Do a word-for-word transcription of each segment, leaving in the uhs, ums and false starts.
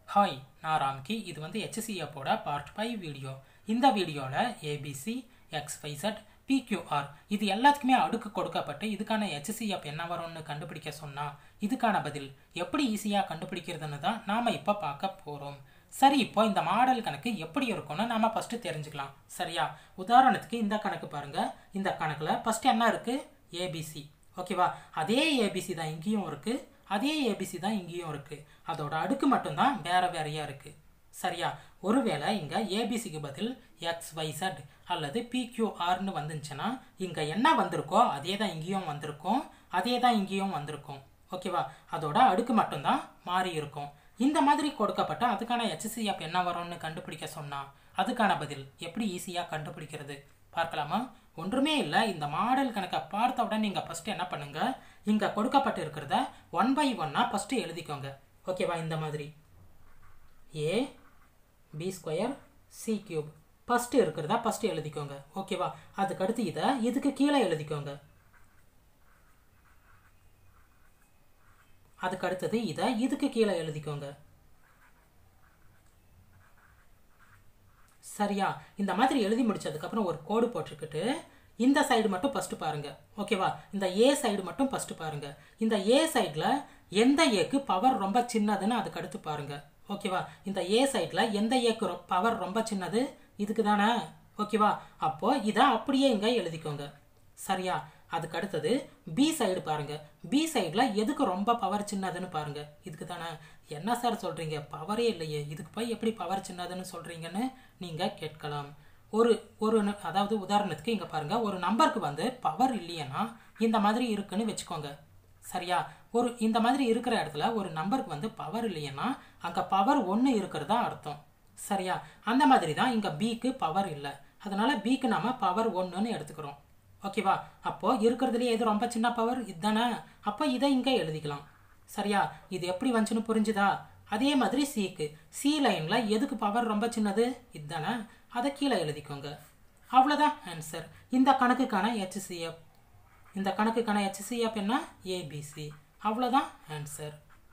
Hi, நான் ராம்கி. இது வந்து ஹெச்சிசிஎஃப்போட பார்ட் ஃபைவ் வீடியோ. இந்த வீடியோவில் ஏபிசி, எக்ஸ்ஒய்செட், பிக்யூஆர் இது எல்லாத்துக்குமே அடுக்கு கொடுக்கப்பட்டு இதுக்கான ஹெச்சிசிஎஃப் என்ன வரும்னு கண்டுபிடிக்க சொன்னால் இதுக்கான பதில் எப்படி ஈஸியாக கண்டுபிடிக்கிறதுன்னு தான் நாம் இப்போ பார்க்க போகிறோம். சரி, இப்போ இந்த மாடல் கணக்கு எப்படி இருக்கும்னு நாம் ஃபஸ்ட்டு தெரிஞ்சுக்கலாம். சரியா? உதாரணத்துக்கு இந்த கணக்கு பாருங்கள். இந்த கணக்கில் ஃபஸ்ட்டு என்ன இருக்குது? ஏபிசி. ஓகேவா? அதே ஏபிசி தான் இங்கேயும் இருக்குது, அதே ஏபிசி தான் இங்கேயும் இருக்குது. அதோட அடுக்கு மட்டும்தான் வேறு வேறையாக இருக்குது. சரியா? ஒருவேளை இங்கே ஏபிசிக்கு பதில் எக்ஸ்ஒய்செட் அல்லது பிக்யூஆர்னு வந்துச்சுன்னா இங்கே என்ன வந்திருக்கோ அதே தான் இங்கேயும் வந்திருக்கும், அதே தான் இங்கேயும் வந்திருக்கும். ஓகேவா? அதோட அடுக்கு மட்டும்தான் மாறி இருக்கும். இந்த மாதிரி கொடுக்கப்பட்ட அதுக்கான ஹெச்சிசிஎஃப் என்ன வரும்னு கண்டுபிடிக்க சொன்னால் அதுக்கான பதில் எப்படி ஈஸியாக கண்டுபிடிக்கிறது பார்க்கலாமா? ஒன்றுமே இல்லை. இந்த மாடல் கணக்கை பார்த்த உடனே நீங்கள் ஃபஸ்ட்டு என்ன பண்ணுங்கள், இங்கே கொடுக்கப்பட்டு இருக்கிறத ஒன் பை ஒன்னாக ஃபஸ்ட்டு எழுதிக்கோங்க. ஓகேவா? இந்த மாதிரி A B square C cube first இருக்கிறதா ஃபஸ்ட்டு எழுதிக்கோங்க. ஓகேவா? அதுக்கடுத்து இதை இதுக்கு கீழே எழுதிக்கோங்க. அதுக்கு அடுத்தது இதை இதுக்கு கீழே எழுதிக்கோங்க. சரியா? இந்த மாதிரி எழுதி முடிச்சதுக்கப்புறம் ஒரு கோடு போட்டுக்கிட்டு இந்த சைடு மட்டும் ஃபஸ்ட்டு பாருங்கள். ஓகேவா? இந்த ஏ சைடு மட்டும் ஃபஸ்ட்டு பாருங்கள். இந்த ஏ சைடில் எந்த ஏக்கு பவர் ரொம்ப சின்னதுன்னு அதுக்கு அடுத்து பாருங்கள். ஓகேவா? இந்த ஏ சைடில் எந்த ஏக்கு பவர் ரொம்ப சின்னது? இதுக்கு தானே. ஓகேவா? அப்போது இதை அப்படியே இங்கே எழுதிக்கோங்க. சரியா? அதுக்கு அடுத்தது பி சைடு பாருங்கள். பி சைடில் எதுக்கு ரொம்ப பவர் சின்னதுன்னு பாருங்கள். இதுக்கு தானே. என்ன சார் சொல்கிறீங்க, பவரே இல்லையே, இதுக்கு போய் எப்படி பவர் சின்னதுன்னு சொல்கிறீங்கன்னு நீங்கள் கேட்கலாம். ஒரு ஒரு அதாவது உதாரணத்துக்கு இங்கே பாருங்கள், ஒரு நம்பருக்கு வந்து பவர் இல்லையன்னா இந்த மாதிரி இருக்குன்னு வச்சுக்கோங்க. சரியா? ஒரு இந்த மாதிரி இருக்கிற இடத்துல ஒரு நம்பருக்கு வந்து பவர் இல்லையன்னா அங்கே பவர் ஒன்று இருக்கிறதா அர்த்தம். சரியா? அந்த மாதிரி தான் இங்கே பிக்கு பவர் இல்லை, அதனால பிக்கு நாம பவர் ஒன்றுன்னு எடுத்துக்கிறோம். ஓகேவா? அப்போது இருக்கிறதுலேயே எது ரொம்ப சின்ன பவர் இதுதானே. அப்போ இதை இங்கே எழுதிக்கலாம். சரியா? இது எப்படி வந்துச்சுன்னு புரிஞ்சுதா? அதே மாதிரி சிக்கு சி லைனில் எதுக்கு பவர் ரொம்ப சின்னது? இதுதானே. அதை கீழே எழுதிக்கோங்க. அவ்வளோதான் ஆன்சர். இந்த கணக்குக்கான ஹெச்சிசிஎஃப் இந்த கணக்குக்கான ஹெச்சிசிஎஃப் என்ன? ஏபிசி. அவ்வளோதான் ஆன்சர்.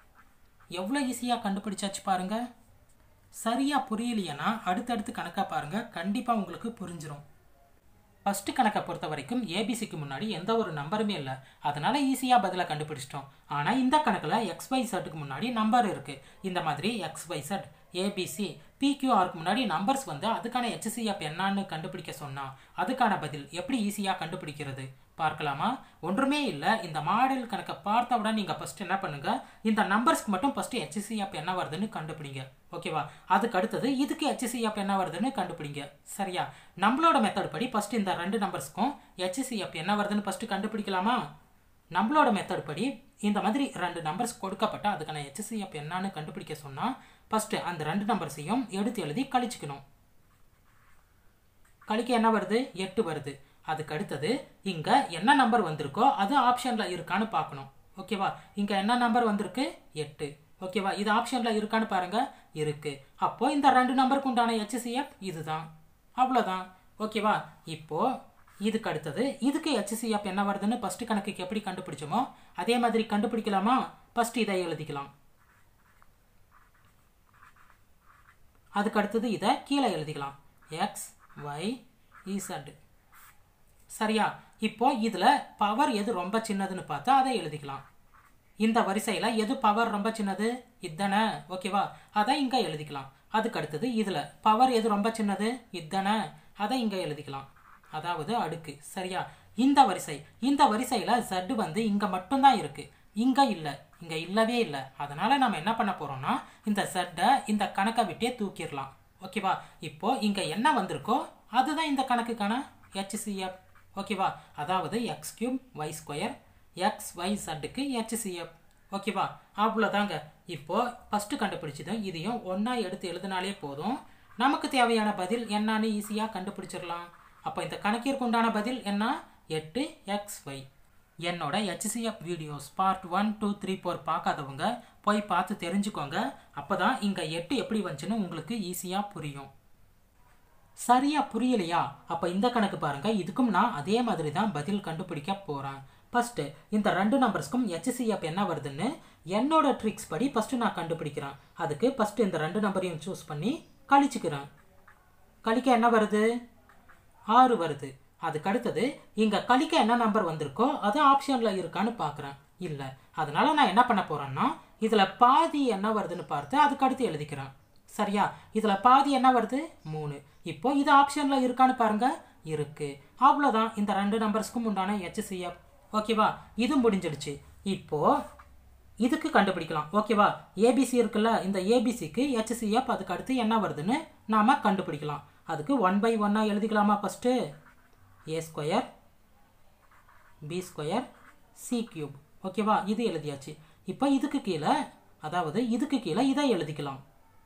எவ்வளோ ஈஸியாக கண்டுபிடிச்சாச்சு பாருங்கள். சரியாக புரியலையன்னா அடுத்தடுத்து கணக்காக பாருங்கள், கண்டிப்பாக உங்களுக்கு புரிஞ்சிடும். ஃபஸ்ட்டு கணக்கை பொறுத்த வரைக்கும் ஏபிசிக்கு முன்னாடி எந்த ஒரு நம்பருமே இல்லை, அதனால் ஈஸியாக பதிலை கண்டுபிடிச்சிட்டோம். ஆனால் இந்த கணக்கில் எக்ஸ்ஒய்செட்டுக்கு முன்னாடி நம்பர் இருக்குது. இந்த மாதிரி எக்ஸ்ஒய்செட், ஏபிசி, பிக்யூஆருக்கு முன்னாடி நம்பர்ஸ் வந்து அதுக்கான ஹெச்சிசிஎஃப் என்னான்னு கண்டுபிடிக்க சொன்னால் அதுக்கான பதில் எப்படி ஈஸியாக கண்டுபிடிக்கிறது பார்க்கலாமா? ஒன்றுமே இல்லை. இந்த மாடல் கணக்கை பார்த்தவுடன் நீங்கள் ஃபஸ்ட்டு என்ன பண்ணுங்கள், இந்த நம்பர்ஸ்க்கு மட்டும் ஃபஸ்ட்டு ஹெச்சிசிஎஃப் என்ன வருதுன்னு கண்டுபிடிங்க. ஓகேவா? அதுக்கு அடுத்தது இதுக்கு ஹெச்சிசிஎஃப் என்ன வருதுன்னு கண்டுபிடிங்க. சரியா? நம்மளோட மெத்தட் படி ஃபஸ்ட்டு இந்த ரெண்டு நம்பர்ஸ்க்கும் ஹெச்சிசிஎஃப் என்ன வருதுன்னு ஃபஸ்ட்டு கண்டுபிடிக்கலாமா? நம்மளோட மெத்தட் படி இந்த மாதிரி ரெண்டு நம்பர்ஸ் கொடுக்கப்பட்ட அதுக்கான ஹெச்சிசிஎஃப் என்னான்னு கண்டுபிடிக்க சொன்னால் ஃபஸ்ட்டு அந்த ரெண்டு நம்பர்ஸையும் எடுத்து எழுதி கழிச்சுக்கணும். கழிக்க என்ன வருது? எட்டு வருது. அதுக்கு அடுத்தது இங்கே என்ன நம்பர் வந்திருக்கோ அது ஆப்ஷனில் இருக்கான்னு பார்க்கணும். ஓகேவா? இங்கே என்ன நம்பர் வந்திருக்கு? எட்டு. ஓகேவா? இது ஆப்ஷனில் இருக்கான்னு பாருங்கள். இருக்குது. அப்போது இந்த ரெண்டு நம்பருக்கு உண்டான ஹெச்சிசிஎஃப் இதுதான். அவ்வளோதான். ஓகேவா? இப்போது இதுக்கு அடுத்தது இதுக்கு ஹெச்சிசிஎஃப் என்ன வருதுன்னு ஃபஸ்ட்டு கணக்குக்கு எப்படி கண்டுபிடிச்சோமோ அதே மாதிரி கண்டுபிடிக்கலாமா? ஃபஸ்ட்டு இதை எழுதிக்கலாம். அதுக்கு அடுத்தது இதை கீழே எழுதிக்கலாம். X Y Z. சரியா? இப்போ இதில் பவர் எது ரொம்ப சின்னதுன்னு பார்த்தா அதை எழுதிக்கலாம். இந்த வரிசையில் எது பவர் ரொம்ப சின்னது? இதுதானே. ஓகேவா? அதை இங்கே எழுதிக்கலாம். அதுக்கு அடுத்தது இதில் பவர் எது ரொம்ப சின்னது? இதுதானே. அதை இங்கே எழுதிக்கலாம். அதாவது அடுக்கு. சரியா? இந்த வரிசை இந்த வரிசையில் ஜெட் வந்து இங்கே மட்டும்தான் இருக்குது, இங்கே இல்லை, இங்கே இல்லவே இல்லை. அதனால் நம்ம என்ன பண்ண போகிறோம்னா இந்த ஜெட்டை இந்த கணக்கை விட்டே தூக்கிடலாம். ஓகேவா? இப்போது இங்கே என்ன வந்திருக்கோ அதுதான் இந்த கணக்குக்கான ஹெச்சிசிஎஃப். ஓகேவா? அதாவது X cube Y square X Y ஜெட்டுக்கு ஹெச்சிசிஎஃப். ஓகேவா? அவ்வளோதாங்க. இப்போது ஃபஸ்ட்டு கண்டுபிடிச்சதும் இதையும் ஒன்றா எடுத்து எழுதினாலே போதும், நமக்கு தேவையான பதில் என்னான்னு ஈஸியாக கண்டுபிடிச்சிடலாம். அப்போ இந்த கணக்கிற்கு உண்டான பதில் என்ன? எட்டு எக்ஸ் ஒய். என்னோட HCF videos part one two three four பார்க்காதவங்க போய் பார்த்து தெரிஞ்சுக்கோங்க. அப்போ தான் இங்கே எட்டு எப்படி வந்துச்சுன்னு உங்களுக்கு ஈஸியாக புரியும். சரியா புரியலையா? அப்போ இந்த கணக்கு பாருங்கள், இதுக்கும் நான் அதே மாதிரி தான் பதில் கண்டுபிடிக்க போகிறேன். ஃபஸ்ட்டு இந்த ரெண்டு நம்பர்ஸ்க்கும் ஹெச்சிசிஎஃப் என்ன வருதுன்னு என்னோட ட்ரிக்ஸ் படி ஃபஸ்ட்டு நான் கண்டுபிடிக்கிறேன். அதுக்கு ஃபஸ்ட்டு இந்த ரெண்டு நம்பரையும் சூஸ் பண்ணி கழிச்சுக்கிறேன். கழிக்க என்ன வருது? ஆறு வருது. அதுக்கு அடுத்தது இங்கே கழிக்க என்ன நம்பர் வந்திருக்கோ அது ஆப்ஷனில் இருக்கான்னு பார்க்குறேன். இல்லை, அதனால நான் என்ன பண்ண போகிறேன்னா இதில் பாதி என்ன வருதுன்னு பார்த்து அதுக்கு அடுத்து எழுதிக்கிறேன். சரியா? இதில் பாதி என்ன வருது? மூணு. இப்போ இது ஆப்ஷனில் இருக்கான்னு பாருங்கள். இருக்குது. அவ்வளோதான் இந்த ரெண்டு நம்பர்ஸ்க்கும் உண்டான ஹெச்சிஎஃப். ஓகேவா? இது முடிஞ்சிடுச்சு. இப்போது இதுக்கு கண்டுபிடிக்கலாம். ஓகேவா? ஏபிசி இருக்குல்ல, இந்த ஏபிசிக்கு ஹெச்சிஎஃப் அதுக்கு அடுத்து என்ன வருதுன்னு நாம் கண்டுபிடிக்கலாம். அதுக்கு ஒன் பை ஒன்னாக எழுதிக்கலாமா? First A square B square C cube. ஓகேவா? இது எழுதியாச்சு. இப்போ இதுக்கு கீழே, அதாவது இதுக்கு கீழே இதை எழுதிக்கலாம்.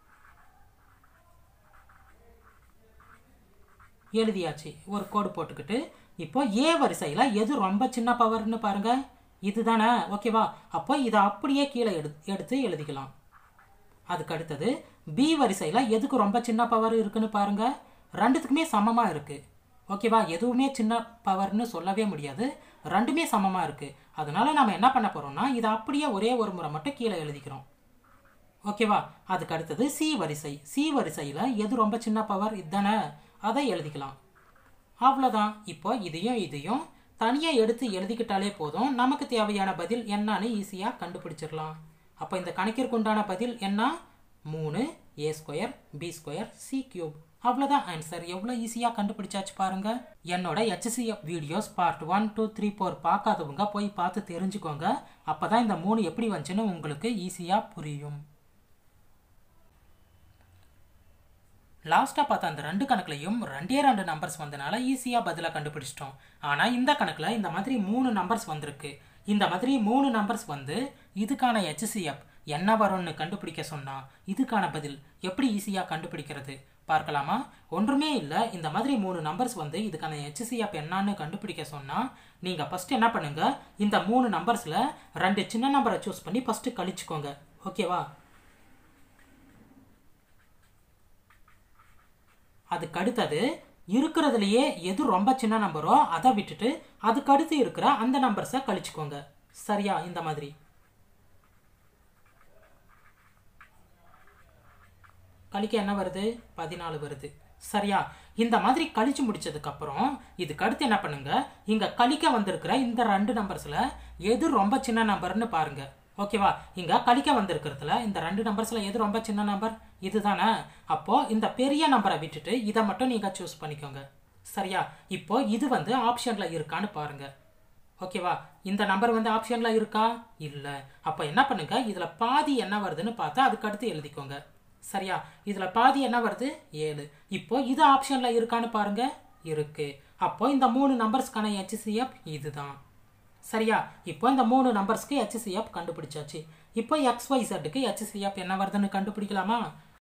எழுதியாச்சு. ஒரு கோடு போட்டுக்கிட்டு இப்போ ஏ வரிசையில் எது ரொம்ப சின்ன பவர்னு பாருங்க, இதுதானே? ஓகேவா? அப்போ இதை அப்படியே கீழே எடு எடுத்து எழுதிக்கலாம். அதுக்கு அடுத்தது பி வரிசையில் எதுக்கு ரொம்ப சின்ன பவர் இருக்குன்னு பாருங்க, ரெண்டுத்துக்குமே சமமாக இருக்குது. ஓகேவா? எதுவுமே சின்ன பவர்னு சொல்லவே முடியாது, ரெண்டுமே சமமாக இருக்குது. அதனால நம்ம என்ன பண்ண போகிறோம்னா இதை அப்படியே ஒரே ஒரு முறை மட்டும் கீழே எழுதிக்கிறோம். ஓகேவா? அதுக்கு அடுத்தது சி வரிசை. சி வரிசையில் எது ரொம்ப சின்ன பவர் இதுதானே, அதை எழுதிக்கலாம். அவ்வளோதான். இப்போ இதையும் இதையும் தனியாக எடுத்து எழுதிக்கிட்டாலே போதும், நமக்கு தேவையான பதில் என்னன்னு ஈஸியாக கண்டுபிடிச்சிடலாம். அப்போ இந்த கணக்கிற்கு உண்டான பதில் என்ன? மூணு A square B square C cube. அவ்வளோதான் ஆன்சர். எவ்வளோ ஈஸியாக கண்டுபிடிச்சாச்சு பாருங்க. என்னோட HCF videos part one two three four பார்க்காதவங்க போய் பார்த்து தெரிஞ்சுக்கோங்க. அப்போ தான் இந்த மூணு எப்படி வந்துச்சுன்னு உங்களுக்கு ஈஸியாக புரியும். லாஸ்ட்டாக பார்த்தா அந்த ரெண்டு கணக்குலையும் ரெண்டே ரெண்டு நம்பர்ஸ் வந்தனால ஈஸியாக பதிலாக கண்டுபிடிச்சிட்டோம். ஆனால் இந்த கணக்கில் இந்த மாதிரி மூணு நம்பர்ஸ் வந்திருக்கு. இந்த மாதிரி மூணு நம்பர்ஸ் வந்து இதுக்கான ஹெச்சிஎஃப் என்ன வரும்னு கண்டுபிடிக்க சொன்னால் இதுக்கான பதில் எப்படி ஈஸியாக கண்டுபிடிக்கிறது பார்க்கலாமா? ஒன்றுமே இல்லை. இந்த மாதிரி மூணு நம்பர்ஸ் வந்து இதுக்கான ஹெச்சிஎஃப் என்னன்னு கண்டுபிடிக்க சொன்னால் நீங்கள் ஃபஸ்ட்டு என்ன பண்ணுங்கள், இந்த மூணு நம்பர்ஸில் ரெண்டு சின்ன நம்பரை சூஸ் பண்ணி ஃபஸ்ட்டு கழிச்சுக்கோங்க. ஓகேவா? அதுக்கு அடுத்தது இருக்கிறதுலையே எது ரொம்ப சின்ன நம்பரோ அதை விட்டுட்டு அதுக்கு அடுத்து இருக்கிற அந்த நம்பர்ஸை கழிச்சுக்கோங்க. சரியா? இந்த மாதிரி கழிக்க என்ன வருது? பதினாலு வருது. சரியா? இந்த மாதிரி கழிச்சு முடிச்சதுக்கப்புறம் இதுக்கு அடுத்து என்ன பண்ணுங்க, இங்கே கழிக்க வந்திருக்கிற இந்த ரெண்டு நம்பர்ஸில் எது ரொம்ப சின்ன நம்பர்னு பாருங்க. ஓகேவா? இங்கே கழிக்க வந்திருக்கிறதுல இந்த ரெண்டு நம்பர்ஸில் எது ரொம்ப சின்ன நம்பர்? இதுதானே? அப்போது இந்த பெரிய நம்பரை விட்டுட்டு இதை மட்டும் நீங்கள் சூஸ் பண்ணிக்கோங்க. சரியா? இப்போ இது வந்து ஆப்ஷனில் இருக்கான்னு பாருங்கள். ஓகேவா? இந்த நம்பர் வந்து ஆப்ஷனில் இருக்கா? இல்லை. அப்போ என்ன பண்ணுங்க, இதில் பாதி என்ன வருதுன்னு பார்த்தா அதுக்கு அடுத்து எழுதிக்கோங்க. சரியா? இதில் பாதி என்ன வருது? ஏழு. இப்போ இது ஆப்ஷனில் இருக்கான்னு பாருங்க. இருக்கு. அப்போ இந்த மூணு நம்பர்ஸ்க்கான ஹெச்சிஎஃப் இதுதான். சரியா? இப்போ இந்த மூணு நம்பர்ஸ்க்கு ஹெச்சிஎஃப் கண்டுபிடிச்சாச்சு. இப்போ எக்ஸ் ஒய் செட்டுக்கு ஹெச்சிஎஃப் என்ன வருதுன்னு கண்டுபிடிக்கலாமா?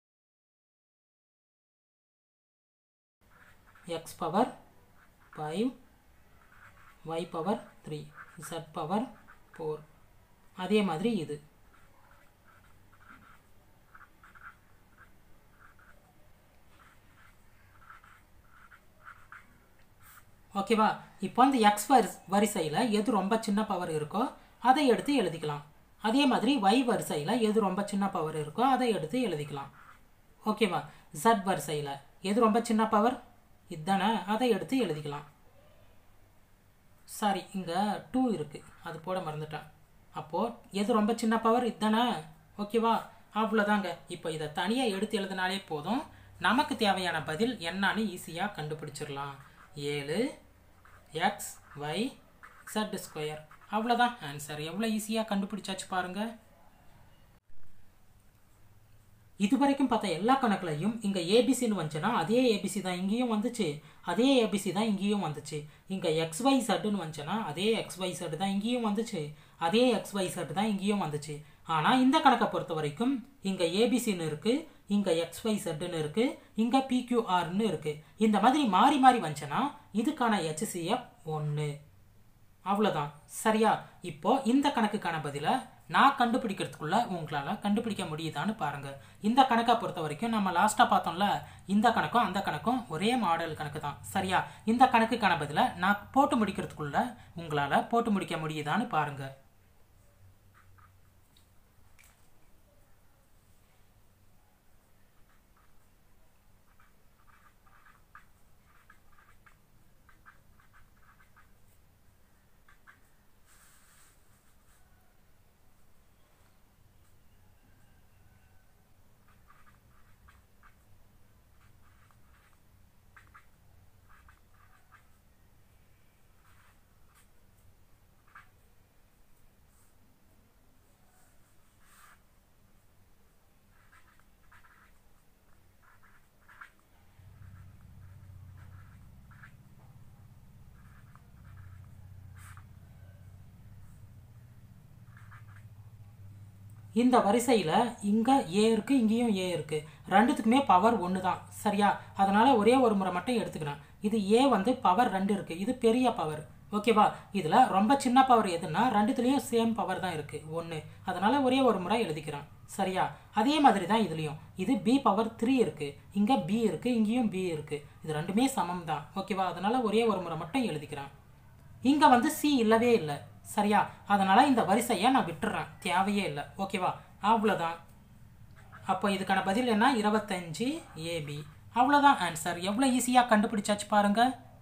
X power five, Y power three, Z power four. அதே மாதிரி இது. ஓகேவா? இப்போ அந்த எக்ஸ் வரி வரிசையில் எது ரொம்ப சின்ன பவர் இருக்கோ அதை எடுத்து எழுதிக்கலாம். அதே மாதிரி ஒய் வரிசையில் எது ரொம்ப சின்ன பவர் இருக்கோ அதை எடுத்து எழுதிக்கலாம். ஓகேவா? ஜெட் வரிசையில் எது ரொம்ப சின்ன பவர் இதுதானே, அதை எடுத்து எழுதிக்கலாம். சாரி, இங்கே டூ இருக்குது, அது போட மறந்துட்டேன். அப்போது எது ரொம்ப சின்ன பவர் இதுதானே. ஓகேவா? அவ்வளோதாங்க. இப்போ இதை தனியாக எடுத்து எழுதினாலே போதும், நமக்கு தேவையான பதில் என்னன்னு ஈஸியாக கண்டுபிடிச்சிடலாம். ஏழு எக்ஸ் ஒய் செட் ஸ்கொயர். அவ்வளோதான் ஆன்சர். எவ்வளோ ஈஸியாக கண்டுபிடிச்சாச்சு பாருங்கள். இது வரைக்கும் பார்த்தா எல்லா கணக்குலையும் இங்கே ஏபிசின்னு வந்துச்சுன்னா அதே ஏபிசி தான் இங்கேயும் வந்துச்சு, அதே ஏபிசி தான் இங்கேயும் வந்துச்சு. இங்கே எக்ஸ் ஒய் செட்டுன்னு வந்துச்சுன்னா அதே எக்ஸ் ஒய் செட் தான் இங்கேயும் வந்துச்சு, அதே எக்ஸ் ஒய் செட் தான் இங்கேயும் வந்துச்சு. ஆனால் இந்த கணக்கை பொறுத்த வரைக்கும் இங்கே ஏபிசின்னு இருக்குது, இங்கே எக்ஸ் ஒய் செட்டுன்னு இருக்குது, இங்கே பிக்யூஆர்னு இருக்குது. இந்த மாதிரி மாறி மாறி வந்துச்சுன்னா இதுக்கான ஹெச்சிஎஃப் ஒன்று. அவ்வளோதான். சரியா? இப்போ இந்த கணக்குக்கான பதிலை நான் கண்டுபிடிக்கிறதுக்குள்ள உங்களால் கண்டுபிடிக்க முடியுதான்னு பாருங்கள். இந்த கணக்கை பொறுத்த வரைக்கும் நம்ம லாஸ்ட்டாக பார்த்தோம்ல, இந்த கணக்கும் அந்த கணக்கும் ஒரே மாடல் கணக்கு தான். சரியா? இந்த கணக்குக்கான பதிலை நான் போட்டு முடிக்கிறதுக்குள்ள உங்களால் போட்டு முடிக்க முடியுதான்னு பாருங்கள். இந்த வரிசையில் இங்கே ஏ இருக்குது, இங்கேயும் ஏ இருக்குது. ரெண்டுத்துக்குமே பவர் ஒன்று தான். சரியா? அதனால் ஒரே ஒரு முறை மட்டும் எடுத்துக்கிறேன். இது ஏ வந்து பவர் ரெண்டு இருக்குது. இது பெரிய பவர். ஓகேவா? இதில் ரொம்ப சின்ன பவர் எதுன்னா ரெண்டுத்துலேயும் சேம் பவர் தான் இருக்குது, ஒன்று. அதனால் ஒரே ஒரு முறை எழுதிக்கிறேன். சரியா? அதே மாதிரி தான் இதுலேயும். இது பி பவர் த்ரீ இருக்குது, இங்கே பி இருக்குது, இங்கேயும் பி இருக்குது. இது ரெண்டுமே சமம் தான். ஓகேவா? அதனால் ஒரே ஒரு முறை மட்டும் எழுதிக்கிறேன். இங்கே வந்து சி இல்லவே இல்லை. சரியா? அதனால் இந்த வரிசையை நான் விட்டுறேன், தேவையே இல்லை. ஓகேவா? அவ்வளோதான். அப்போ இதுக்கான பதில் என்ன? இருபத்தஞ்சு ஏபி. அவ்வளோதான் ஆன்சர். எவ்வளோ ஈஸியாக கண்டுபிடிச்சாச்சு பாருங்கள்.